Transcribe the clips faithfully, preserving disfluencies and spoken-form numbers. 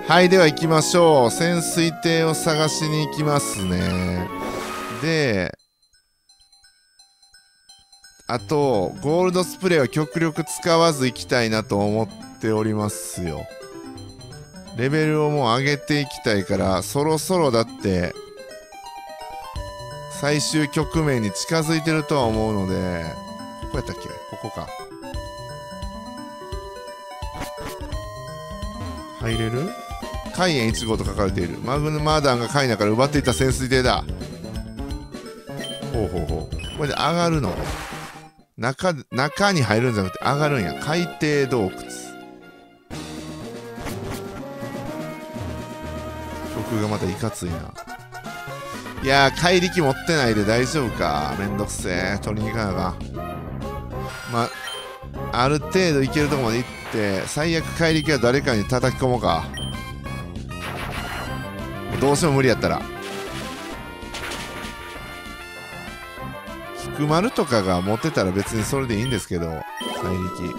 はい、では行きましょう。潜水艇を探しに行きますね。で、あと、ゴールドスプレーは極力使わず行きたいなと思っておりますよ。レベルをもう上げていきたいから、そろそろだって、最終局面に近づいてるとは思うので、ここやったっけ？ここか。入れる？海縁いち号と書かれている。マグヌマーダンが海中から奪っていった潜水艇だ。ほうほうほう。これで上がるの？中、中に入るんじゃなくて上がるんや。海底洞窟。曲がまたいかついな。いやー、怪力持ってないで大丈夫か。めんどくせえ。取りに行かなあかん。まあ、ある程度いけるとこまで行って、最悪怪力は誰かに叩き込もうか。どうしても無理やったら。菊丸とかが持ってたら別にそれでいいんですけど、怪力。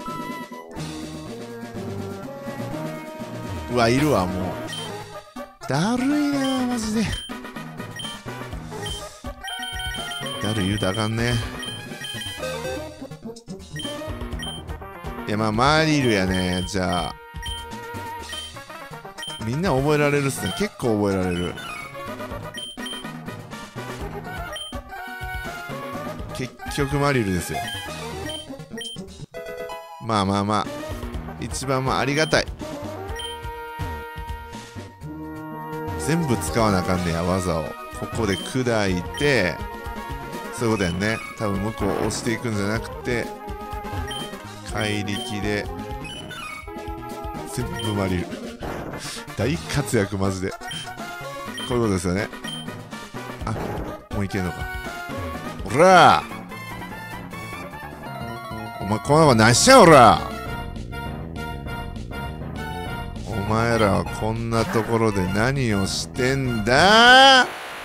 うわ、いるわ、もう。だるいなー、マジで。だるい言うたらあかんね。いや、まあ、マリルやね。じゃあ。みんな覚えられるっすね。結構覚えられる。結局マリルですよ。まあまあまあ。一番まあありがたい。全部使わなあかんねや、技を。ここで砕いて、そういうことやんね。多分向こうを押していくんじゃなくて、怪力で、全部マリル。大活躍マジで。こういうことですよね。あ、もういけんのか。おらー、お前こんなこと何しちゃう、おらお前らはこんなところで何をしてんだ。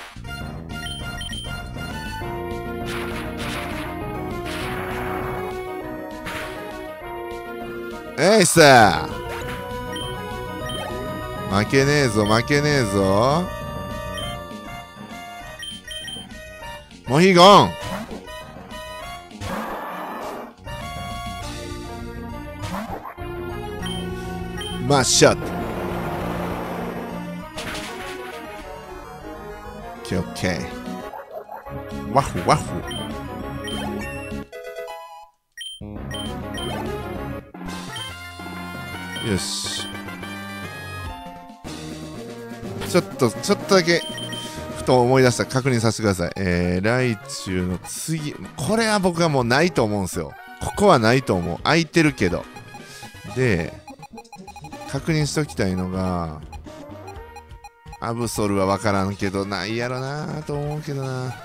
えいさ、負けねえぞ負けねえぞ。モヒゴン、マッシャット。オッケーオッケー。ワフワフ。よし。ちょっとちょっとだけふと思い出した。確認させてください。えー、ライチュウの次、これは僕はもうないと思うんですよ。ここはないと思う。空いてるけど。で、確認しときたいのが、アブソルは分からんけど、ないやろなーと思うけどな。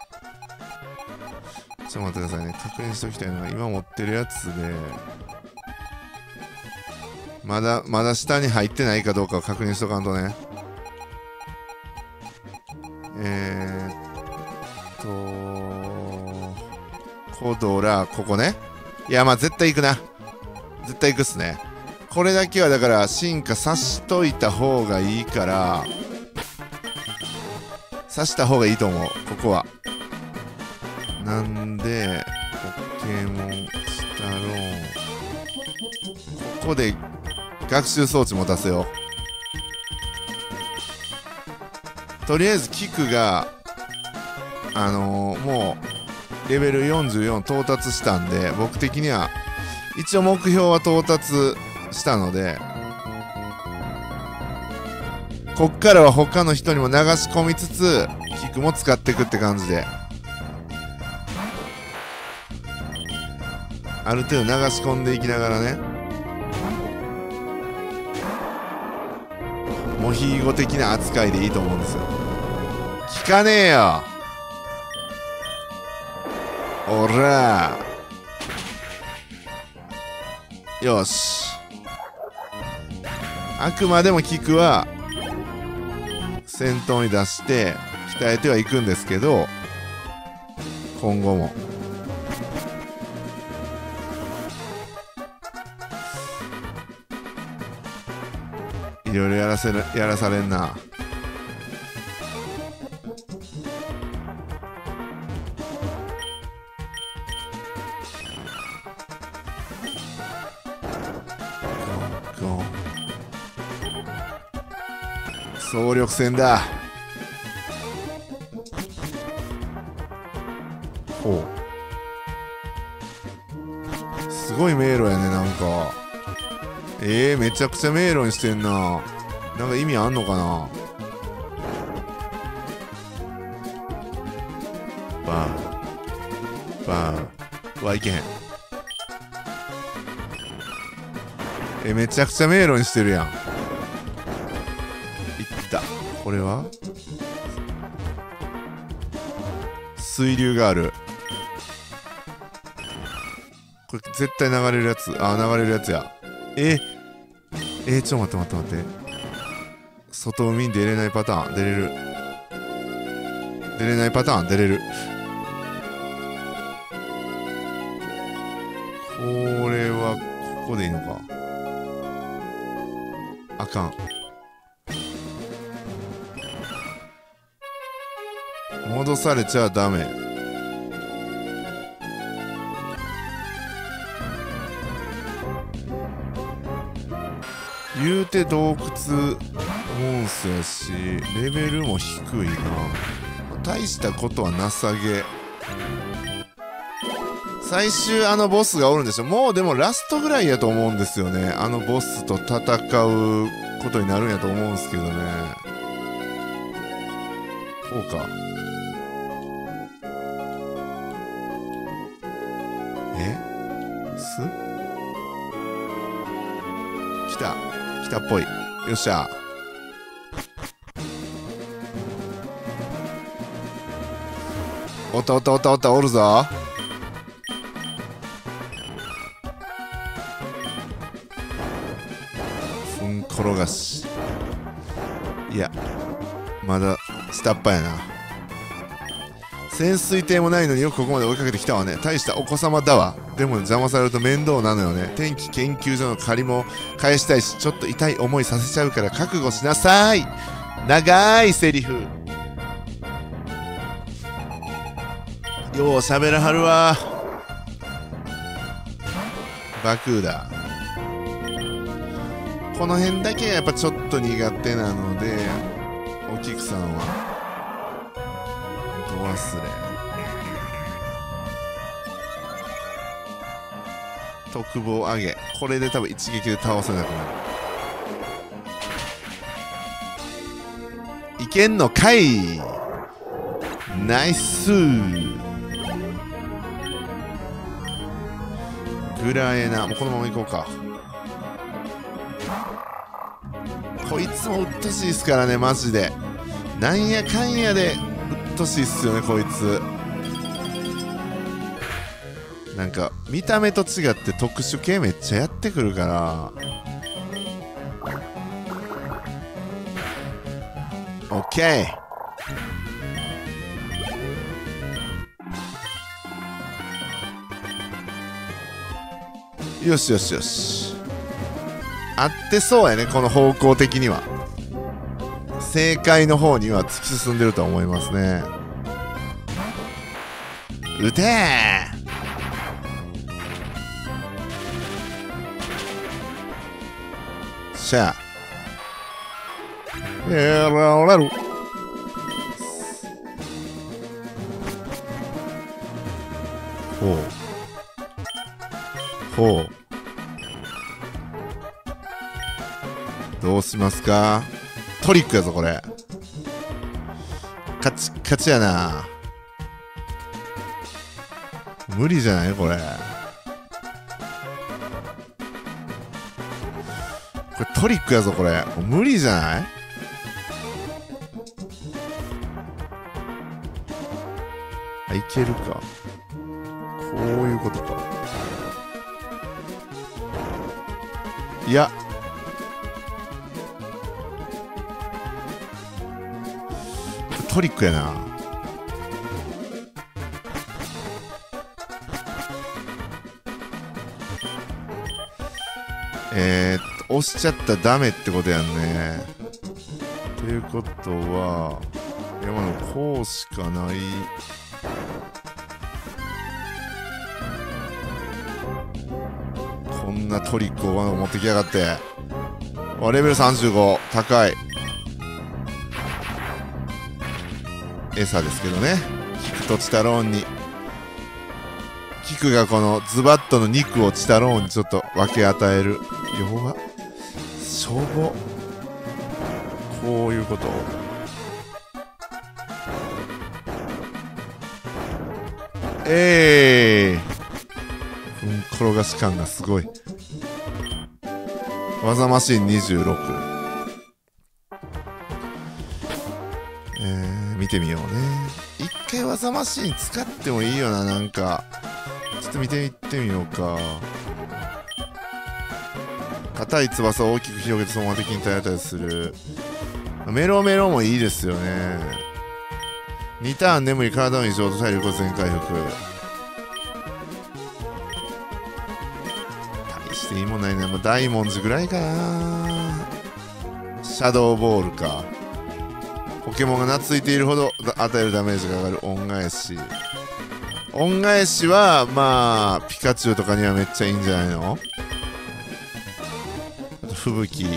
ちょっと待ってくださいね。確認しときたいのが、今持ってるやつで、まだ、まだ下に入ってないかどうかを確認しとかんとね。えーっと、コドラ、ここね。いや、まあ絶対行くな。絶対行くっすね。これだけはだから進化さしといた方がいいから、さした方がいいと思う、ここは。なんで、ポケモンスタローン。ここで学習装置持たせよう。とりあえずキクが、あのー、もうレベルよんじゅうよん到達したんで、僕的には一応目標は到達したので、こっからは他の人にも流し込みつつキクも使っていくって感じで、ある程度流し込んでいきながらね、モヒーゴ的な扱いでいいと思うんですよ。聞かねえよ、おらー。よし、あくまでもキクは先頭に出して鍛えてはいくんですけど、今後もいろいろやらせるやらされんな。ゴーゴー総力戦だ。ほう、すごい迷路やね。なんかえー、めちゃくちゃ迷路にしてんな。なんか意味あんのかな。バーバーはいけへん。え、めちゃくちゃ迷路にしてるやん。いった。これは水流がある。これ絶対流れるやつ。あ、流れるやつや。ええー、ちょっと待って待って待って。外海に出れないパターン。出れる。出れないパターン。出れる。これはここでいいのか。あかん。戻されちゃダメ。言うて洞窟モンスやし、レベルも低いな。大したことはなさげ。最終あのボスがおるんでしょ。もうでもラストぐらいやと思うんですよね。あのボスと戦うことになるんやと思うんですけどね。こうか。えす来た来たっぽい。よっしゃ。おったおったおったおったおるぞ。ふん転がし。いやまだ下っ端やな。潜水艇もないのによくここまで追いかけてきたわね。大したお子様だわ。でも邪魔されると面倒なのよね。天気研究所の借りも返したいし、ちょっと痛い思いさせちゃうから覚悟しなさい。長いセリフよう喋らはるわ。バクーだ。この辺だけやっぱちょっと苦手なので、お菊さんはど忘れ。特防上げ。これで多分一撃で倒せなくなる。いけんのかい。ナイスー。グラエナ。もうこのまま行こうか。こいつもうっとしいっすからね、マジで。なんやかんやでうっとしいっすよね、こいつ。なんか見た目と違って特殊系めっちゃやってくるから。オッケー。よしよしよし。合ってそうやね、この方向的には。正解の方には突き進んでると思いますね。撃てー。しゃあ。やられる。ほう。ほう。どうしますか。トリックやぞこれ。カチッカチやな。無理じゃないこれ。これトリックやぞこれ。無理じゃない。あ、いけるか。こういうことか。いやトリックやな。えー、っと押しちゃったらダメってことやんね。ということは山のこうしかない。こんなトリックを持ってきやがって。あ、レベルさんじゅうご、高い。餌ですけどね。キクとチタローンに、キクがこのズバッとの肉をチタローンにちょっと分け与える。弱っ、しょぼ。こういうこと。ええー、うん、転がし感がすごい。技マシンにじゅうろく。えー、見てみようね。一回技マシン使ってもいいよな。なんかちょっと見ていってみようか。硬い翼を大きく広げてそのまま敵に体当たりする。メロメロもいいですよね。にターン眠り、体の異常と体力を全回復。大していいもんないな。もう大文字ぐらいかな。シャドーボールか。ポケモンが懐いているほど与えるダメージが上がる恩返し。恩返しはまあピカチュウとかにはめっちゃいいんじゃないの。あと吹雪。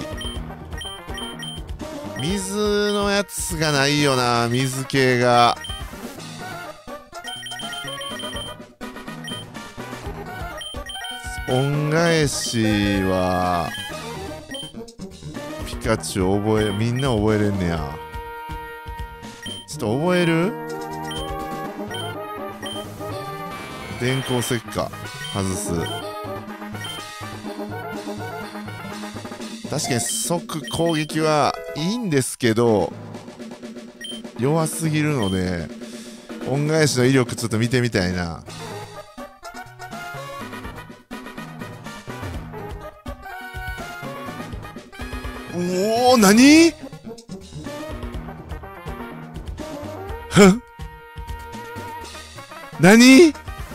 水のやつがないよな。水系が恩返しはピカチュウ覚え、みんな覚えれんねや。ちょっと覚える。電光石火外す。確かに即攻撃はいいんですけど弱すぎるので、恩返しの威力ちょっと見てみたいな。おお、なに？ふん、なに？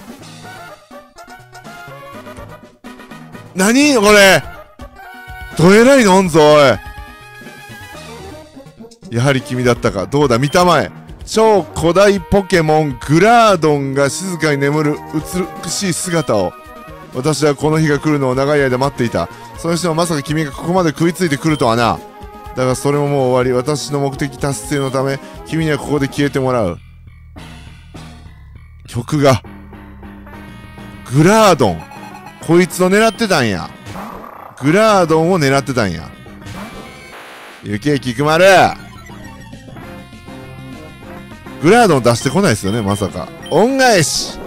なにこれ、どえらいのおんぞおい。やはり君だったか。どうだ見たまえ。超古代ポケモングラードンが静かに眠る美しい姿を。私はこの日が来るのを長い間待っていた。それにしてもまさか君がここまで食いついてくるとはな。だがそれももう終わり。私の目的達成のため君にはここで消えてもらう。曲がグラードン、こいつを狙ってたんや。グラードンを狙ってたんや。ゆけきくまる、グラードン出してこないですよね、まさか。恩返し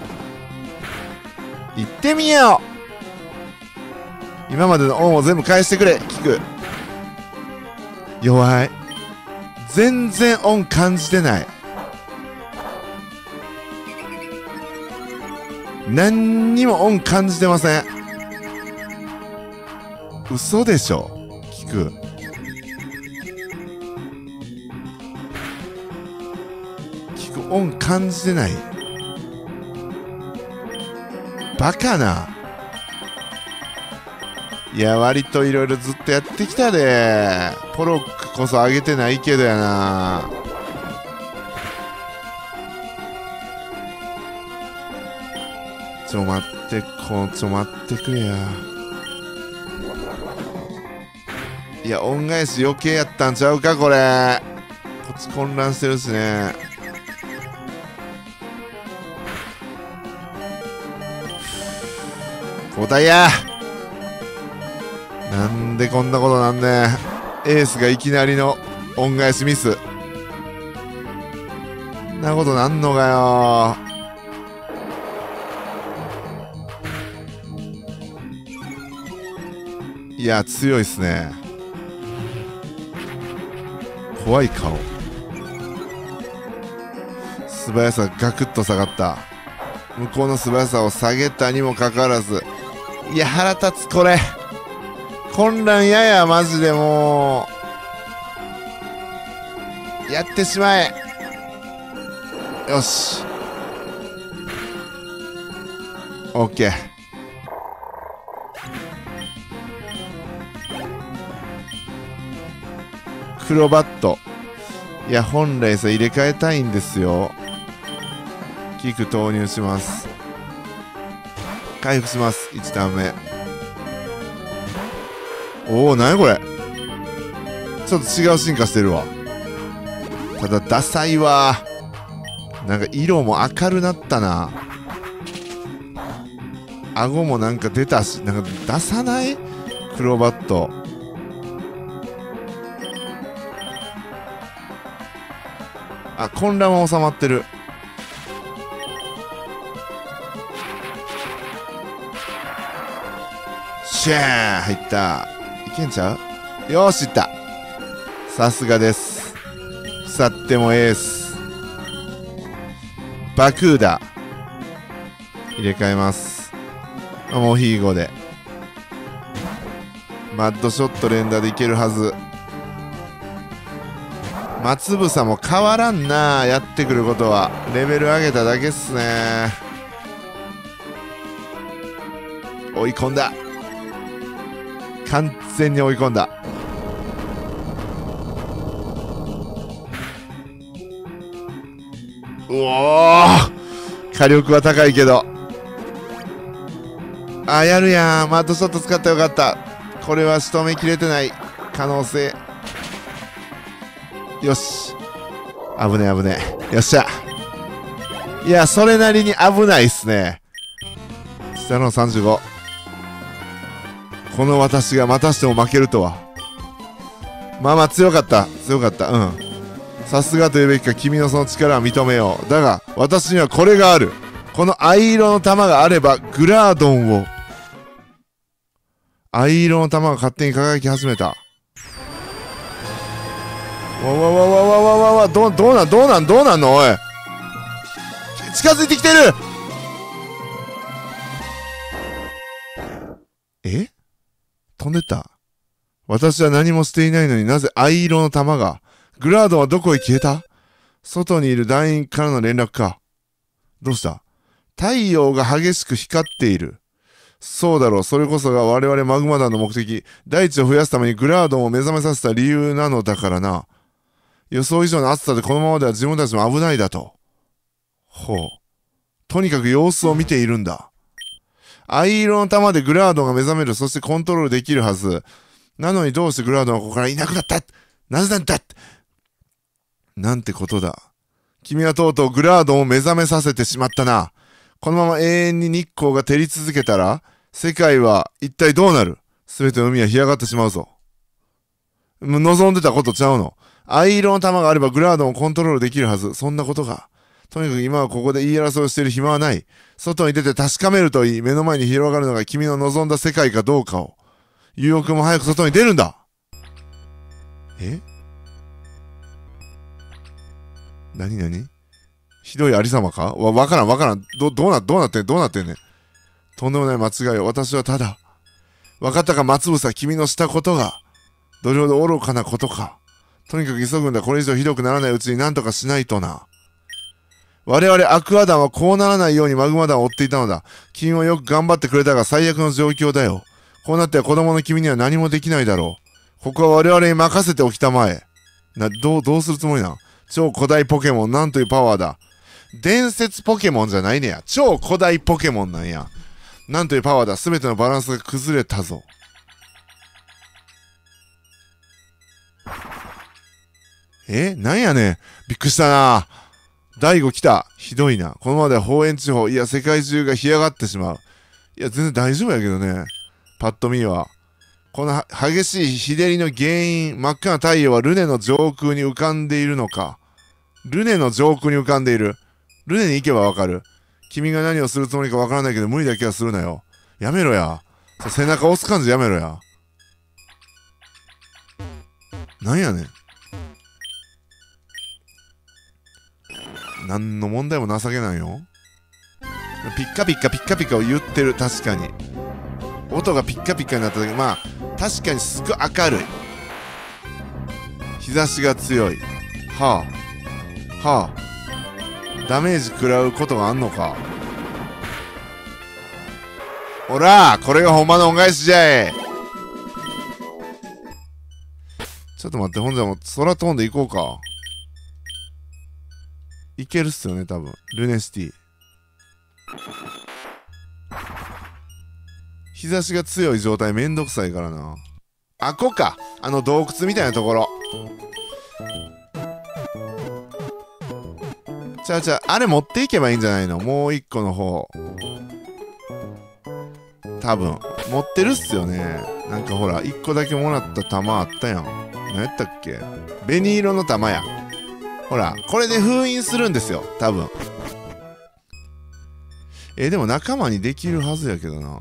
行ってみよう。今までの恩を全部返してくれ。聞く。弱い。全然恩感じてない。何にも恩感じてません。嘘でしょ。聞く。聞く。恩感じてない。バカな。いや、割といろいろずっとやってきたで。ポロックこそ上げてないけどやな。ちょ待って、こちょ待ってくれや。いや、恩返し余計やったんちゃうかこれ。こっち混乱してるしね。交代や。なんでこんなことなんね。エースがいきなりの恩返しミス。んなことなんのかよ。いや強いっすね。怖い顔。素早さがガクッと下がった。向こうの素早さを下げたにもかかわらず、いや腹立つこれ。混乱ややマジでもうやってしまえ。よしオッケー。 クロバット。いや、本来さ、入れ替えたいんですよ。キク投入します。回復します。いちターン目。おお、なにこれ。ちょっと違う進化してるわ。ただ、ダサいわ。なんか色も明るなったな。顎もなんか出たし、なんか出さないクロバット。あ、混乱は収まってる。シャー入った。いけんちゃう？よーし、いった。さすがです。腐ってもエース。バクーダ。入れ替えます。モヒーゴで。マッドショット連打でいけるはず。松房も変わらんな、やってくることは。レベル上げただけっすね。追い込んだ。完全に追い込んだ。うおー、火力は高いけど。あ、やるやん。マッドショット使ったらよかった。これは仕留めきれてない可能性。よし。危ねえ危ねえ。よっしゃ。いや、それなりに危ないっすね。下のさんじゅうご。この私がまたしても負けるとは。まあまあ強かった。強かった。うん。さすがと言うべきか、君のその力は認めよう。だが、私にはこれがある。この藍色の玉があれば、グラードンを。藍色の玉が勝手に輝き始めた。わわわわわわわわ、どう、どうなん、どうなん、どうなんのおい。近づいてきてる。え？飛んでった。私は何もしていないのになぜ藍色の玉が。グラードンはどこへ消えた？外にいる団員からの連絡か。どうした？太陽が激しく光っている。そうだろう。それこそが我々マグマ団の目的。大地を増やすためにグラードンを目覚めさせた理由なのだからな。予想以上の暑さでこのままでは自分たちも危ないだと。ほう。とにかく様子を見ているんだ。藍色の玉でグラードンが目覚める。そしてコントロールできるはず。なのにどうしてグラードンはここからいなくなった？なぜなんだ？なんてことだ。君はとうとうグラードンを目覚めさせてしまったな。このまま永遠に日光が照り続けたら、世界は一体どうなる？すべての海は干上がってしまうぞ。望んでたことちゃうの。藍色の玉があればグラードンをコントロールできるはず。そんなことが。とにかく今はここで言い争いをしている暇はない。外に出て確かめるといい。目の前に広がるのが君の望んだ世界かどうかを。ユウオ君も早く外に出るんだ。え？なになに？ひどいありさまか？わ、わからんわからん。ど、どうな、どうなってん、どうなってんねん。とんでもない間違いを。私はただ。わかったか、松房、君のしたことが。どれほど愚かなことか。とにかく急ぐんだ。これ以上ひどくならないうちに何とかしないとな。我々アクア団はこうならないようにマグマ団を追っていたのだ。君もよく頑張ってくれたが最悪の状況だよ。こうなっては子供の君には何もできないだろう。ここは我々に任せておきたまえ。な、どう、どうするつもりなん？超古代ポケモン、なんというパワーだ。伝説ポケモンじゃないねや。超古代ポケモンなんや。なんというパワーだ。すべてのバランスが崩れたぞ。え？なんやねん。びっくりしたな。大悟来た。ひどいな。このままでは方円地方、いや世界中が干上がってしまう。いや全然大丈夫やけどね。パッと見は。この激しい日照りの原因、真っ赤な太陽はルネの上空に浮かんでいるのか。ルネの上空に浮かんでいる。ルネに行けばわかる。君が何をするつもりかわからないけど無理だけはするなよ。やめろや。背中押す感じやめろや。なんやねん。何の問題も情けないよ。ピッカピッカピッカピカを言ってる。確かに音がピッカピカになった時、まあ確かにすごい明るい。日差しが強い。はあはあダメージ食らうことがあんのか。ほらこれがほんまの恩返しじゃい。 ちょっと待って、ほんじゃもう空飛んでいこうか。いけるっすよね、多分。ルネシティ。日差しが強い状態めんどくさいからな。あ、こっか。あの洞窟みたいなところ。ちゃうちゃう、あれ持っていけばいいんじゃないの？もう一個の方。多分。持ってるっすよね。なんかほら、一個だけもらった玉あったやん。何やったっけ？紅色の玉や。ほら、これで封印するんですよ。多分。え、でも仲間にできるはずやけどな。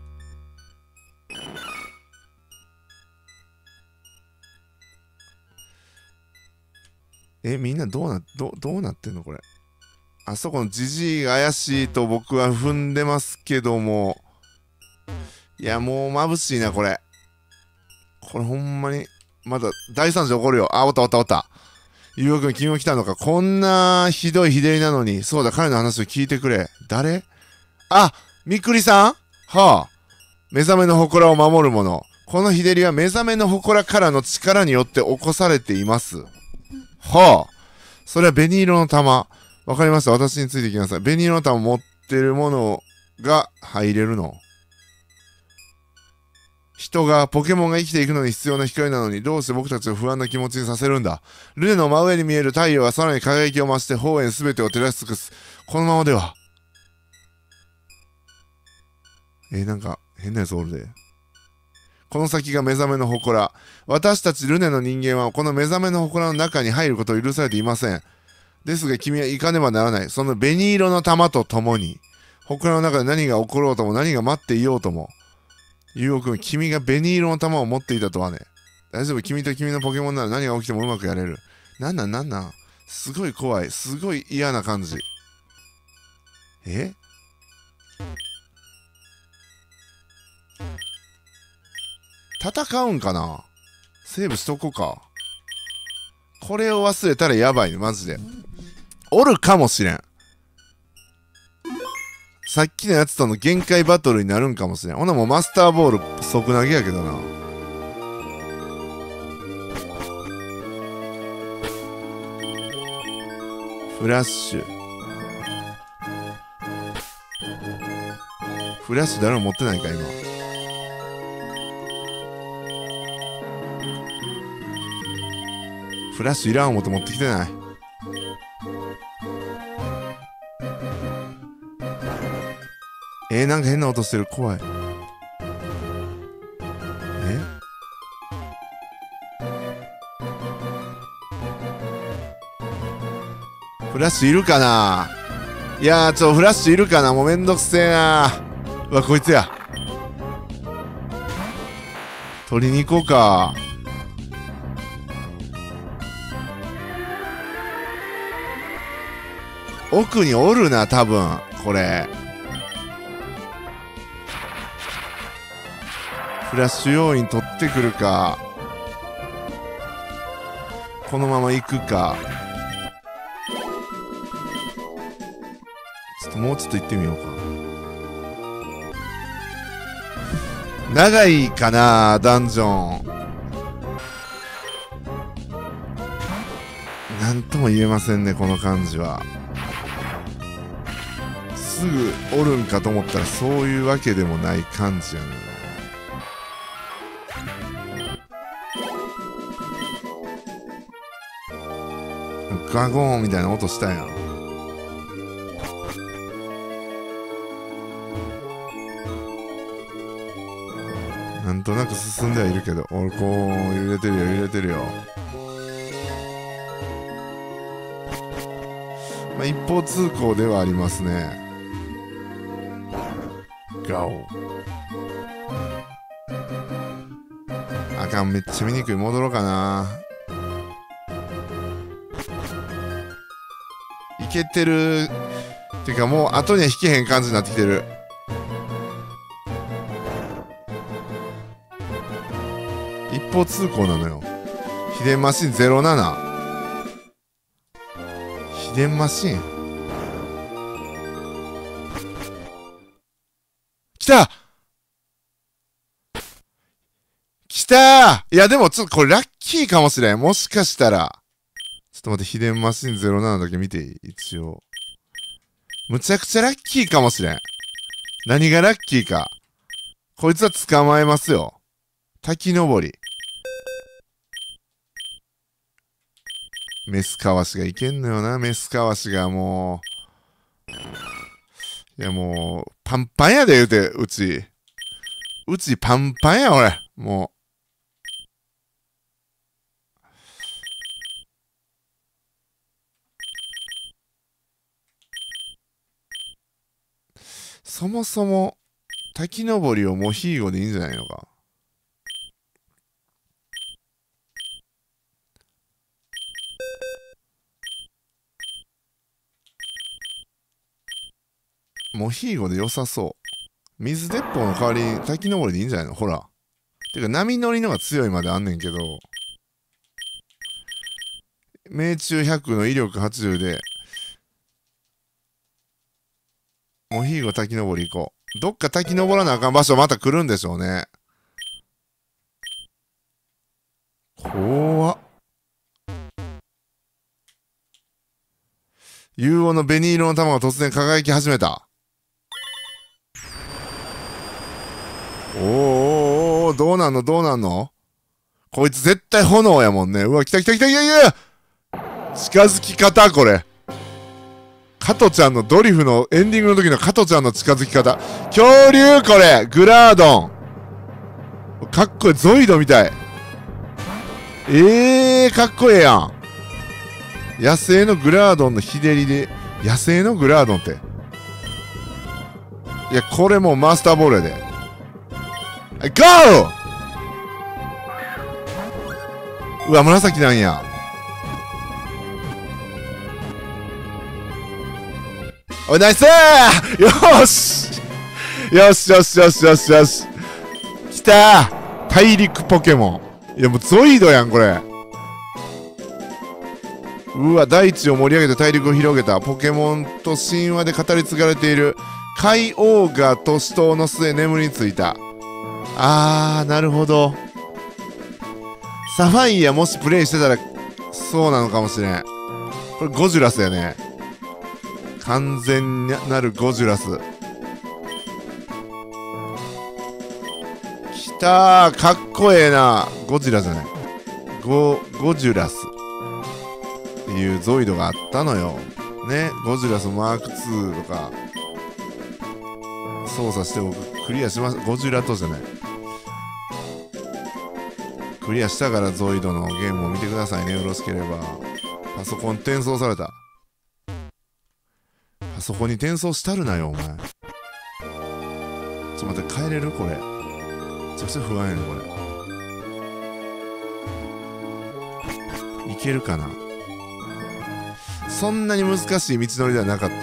え、みんなどうな、ど、どうなってんのこれ。あそこのジジイが怪しいと僕は踏んでますけども。いや、もう眩しいな、これ。これほんまに、まだ大惨事起こるよ。あ、おったおったおった。ゆうおくん、君も来たのか。こんなひどい日照りなのに。そうだ、彼の話を聞いてくれ。誰？あ、みくりさん？はあ。目覚めの祠を守る者。この日照りは目覚めの祠からの力によって起こされています。はあ。それは紅色の玉。わかりました。私についてきなさい。紅色の玉持ってるものが入れるの。人が、ポケモンが生きていくのに必要な光なのに、どうして僕たちを不安な気持ちにさせるんだ。ルネの真上に見える太陽はさらに輝きを増して方円すべてを照らし尽くす。このままでは。えー、なんか変なやつおるで。この先が目覚めの祠。私たちルネの人間はこの目覚めの祠の中に入ることを許されていません。ですが君は行かねばならない。その紅色の玉と共に。祠の中で何が起ころうとも何が待っていようとも。ゆうおくん、君が紅色の玉を持っていたとはね。大丈夫、君と君のポケモンなら何が起きてもうまくやれる。なんなんなんなん、すごい怖い。すごい嫌な感じ。え？戦うんかな？セーブしとこうか。これを忘れたらやばいね、マジで。おるかもしれん。さっきのやつとの限界バトルになるんかもしれん。ほなもうマスターボール即投げやけどな。フラッシュ。フラッシュ誰も持ってないか今。フラッシュいらん思って持ってきてない。えー、なんか変な音してる。怖い。え？フラッシュいるかな？いやー、ちょ、フラッシュいるかな？もうめんどくせえなー。うわ、こいつや。取りに行こうか。奥におるな、多分、これ。フラッシュ要員取ってくるか。このまま行くか。ちょっともうちょっと行ってみようか。長いかな、ダンジョン。なんとも言えませんね、この感じは。すぐおるんかと思ったらそういうわけでもない感じやね。ガゴーンみたいな音したやん。なんとなく進んではいるけど、俺こう揺れてるよ揺れてるよ。まあ一方通行ではありますね。ガオ。あかん、めっちゃ見にくい。戻ろうかな。いけてるっていうかもう後には引けへん感じになってきてる。一方通行なのよ。秘伝マシンゼロなな。秘伝マシン来た来来たー。いや、でもちょっとこれラッキーかもしれん。もしかしたら。ちょっと待って、秘伝マシンゼロななだけ見ていい？一応。むちゃくちゃラッキーかもしれん。何がラッキーか。こいつは捕まえますよ。滝登り。メスカワシがいけんのよな、メスカワシがもう。いやもう、パンパンやで言うて、うち。うちパンパンや、俺。もう。そもそも、滝登りをモヒーゴでいいんじゃないのか。モヒーゴで良さそう。水鉄砲の代わりに滝登りでいいんじゃないの？ほら。てか波乗りのが強いまであんねんけど、命中ひゃくの威力はちじゅうで、モヒーゴ滝登り行こう。どっか滝登らなあかん場所また来るんでしょうね。怖っ。融黄の紅色の玉が突然輝き始めた。おーおーおー、どうなんのどうなんの？こいつ絶対炎やもんね。うわ、来た来た来た来た来た！近づき方これ。加トちゃんのドリフのエンディングの時の加トちゃんの近づき方。恐竜これグラードン。かっこいい。ゾイドみたい。えー、かっこええやん。野生のグラードンの日照りで、野生のグラードンって。いや、これもうマスターボールやで。ゴー！うわ、紫なんや。おい、ナイスー！よーしよしよしよしよしよし。きたー！大陸ポケモン。いや、もうゾイドやん、これ。うわ、大地を盛り上げて大陸を広げた。ポケモンと神話で語り継がれている海王が都市島の末眠りについた。あー、なるほど。サファイアもしプレイしてたらそうなのかもしれん。これゴジュラスやね。完全なるゴジュラス。きたー、かっこええな。ゴジラじゃない。ゴ、ゴジュラスっていうゾイドがあったのよ。ね、ゴジュラスマークツーとか操作して僕クリアしました。ゴジュラとじゃない。クリアしたからゾイドのゲームを見てくださいね。よろしければ。パソコン転送された。パソコンに転送したるなよ、お前。ちょっと待って、帰れるこれ。めちゃくちゃ不安やねこれ。いけるかな。そんなに難しい道のりではなかった。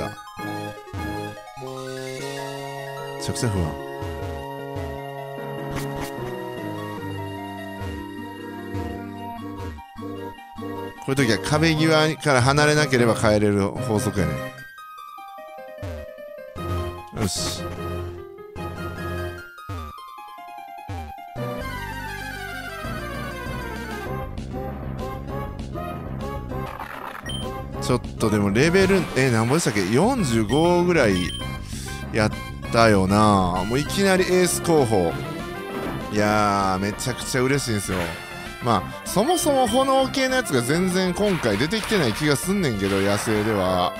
めちゃくちゃ不安。こういう時は壁際から離れなければ帰れる法則やね。よし。ちょっとでもレベルえ何ぼでしたっけ？よんじゅうごぐらいやったよな。もういきなりエース候補。いやーめちゃくちゃ嬉しいんですよ。まあそもそも炎系のやつが全然今回出てきてない気がすんねんけど、野生では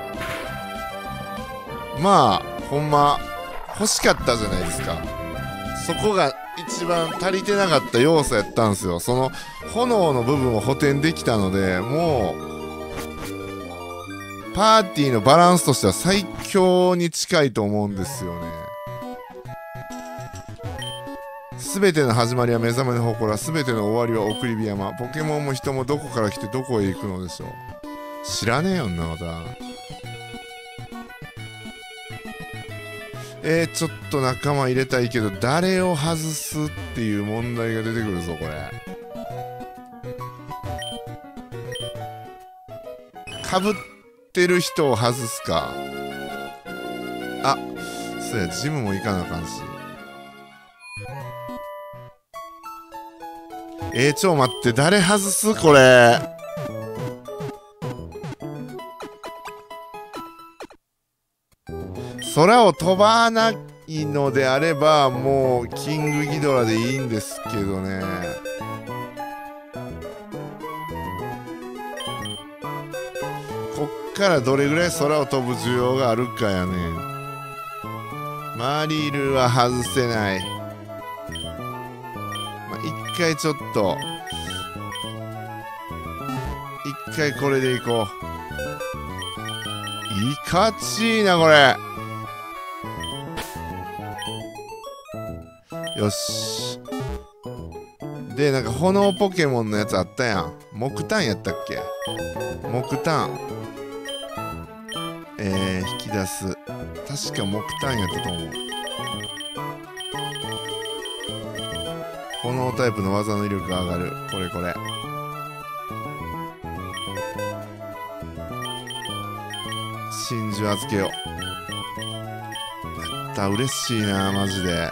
まあほんま欲しかったじゃないですか。そこが一番足りてなかった要素やったんですよ。その炎の部分を補填できたので、もうパーティーのバランスとしては最強に近いと思うんですよね。全ての始まりは目覚めの祠、全ての終わりは送り火山。ポケモンも人もどこから来てどこへ行くのでしょう。知らねえよんなまた。えー、ちょっと仲間入れたいけど誰を外すっていう問題が出てくるぞこれ。かぶってる人を外すか。あ、そうやジムも行かなあかんし。 えー、ちょ待って、誰外すこれ。空を飛ばないのであれば、もう、キングギドラでいいんですけどね。こっからどれぐらい空を飛ぶ需要があるかやねん。マリルは外せない。まあ、一回ちょっと、一回これでいこう。いかちいな、これ。よし。で、なんか炎ポケモンのやつあったやん。木炭やったっけ？木炭。えー、引き出す。確か木炭やったと思う。炎タイプの技の威力が上がる。これこれ。真珠預けよう。やった、嬉しいな、マジで。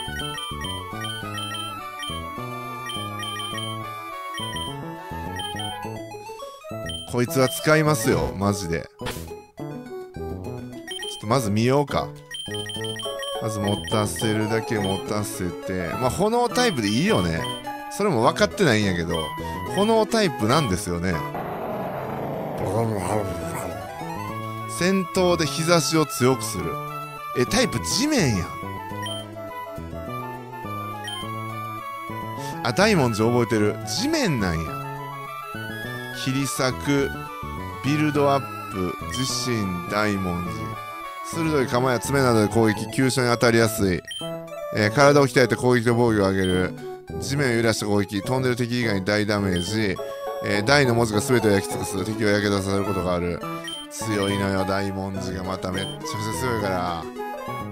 こいつは使いますよ、マジで。ちょっとまず見ようか。まず持たせるだけ持たせて、まあ炎タイプでいいよね。それも分かってないんやけど、炎タイプなんですよね。戦闘で日差しを強くする。え、タイプ地面やん。あ、大文字覚えてる。地面なんや。切り裂く、ビルドアップ、自身大文字。鋭い構えや爪などで攻撃、急所に当たりやすい。えー、体を鍛えて攻撃と防御を上げる。地面を揺らした攻撃、飛んでる敵以外に大ダメージ。えー、大の文字が全てを焼き尽くす。敵を焼け出させることがある。強いのよ、大文字がまためっちゃくちゃ強いから。め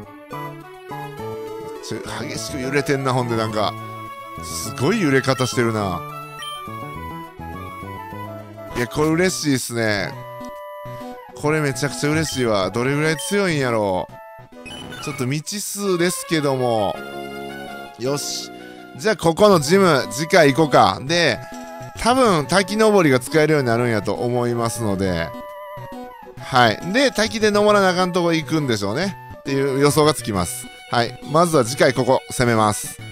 っちゃ激しく揺れてんな、ほんでなんか。すごい揺れ方してるな。いや、これ嬉しいっすね。これめちゃくちゃ嬉しいわ。どれぐらい強いんやろう。ちょっと未知数ですけども。よし。じゃあ、ここのジム、次回行こうか。で、多分、滝登りが使えるようになるんやと思いますので。はい。で、滝で登らなあかんとこ行くんでしょうね。っていう予想がつきます。はい。まずは次回ここ、攻めます。